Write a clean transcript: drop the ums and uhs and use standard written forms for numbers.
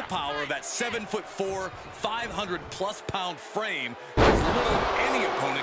power of that 7'4", 500-plus pound frame is little any opponent